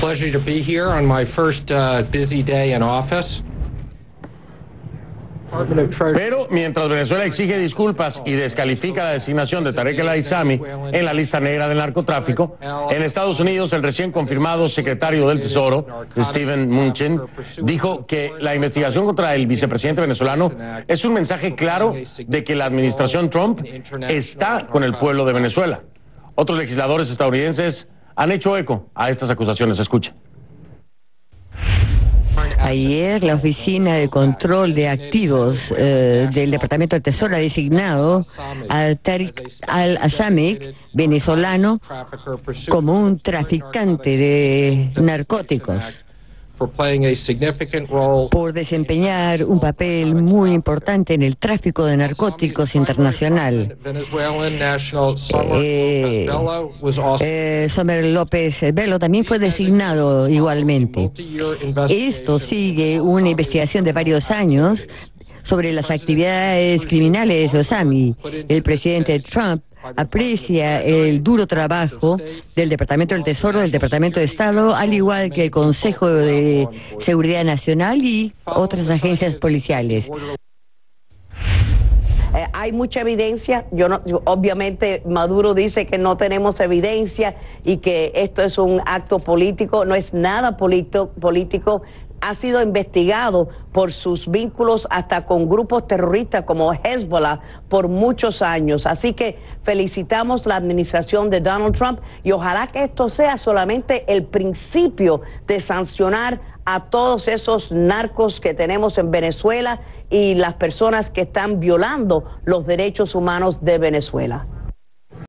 pleasure to be here on my first busy day in office. Pero mientras Venezuela exige disculpas y descalifica la designación de Tarek El Aissami en la lista negra del narcotráfico, en Estados Unidos el recién confirmado secretario del Tesoro, Steven Mnuchin, dijo que la investigación contra el vicepresidente venezolano es un mensaje claro de que la administración Trump está con el pueblo de Venezuela. Otros legisladores estadounidenses han hecho eco a estas acusaciones. Escuchen. Ayer la Oficina de Control de Activos del Departamento del Tesoro ha designado a Tarek El Aissami, venezolano, como un traficante de narcóticos por desempeñar un papel muy importante en el tráfico de narcóticos internacional. Somer López Bello también fue designado igualmente. Esto sigue una investigación de varios años sobre las actividades criminales de Aissami. El presidente Trump aprecia el duro trabajo del Departamento del Tesoro, del Departamento de Estado, al igual que el Consejo de Seguridad Nacional y otras agencias policiales. Hay mucha evidencia. Obviamente Maduro dice que no tenemos evidencia y que esto es un acto político. No es nada político. Ha sido investigado por sus vínculos hasta con grupos terroristas como Hezbollah por muchos años. Así que felicitamos la administración de Donald Trump y ojalá que esto sea solamente el principio de sancionar a todos esos narcos que tenemos en Venezuela y las personas que están violando los derechos humanos de Venezuela.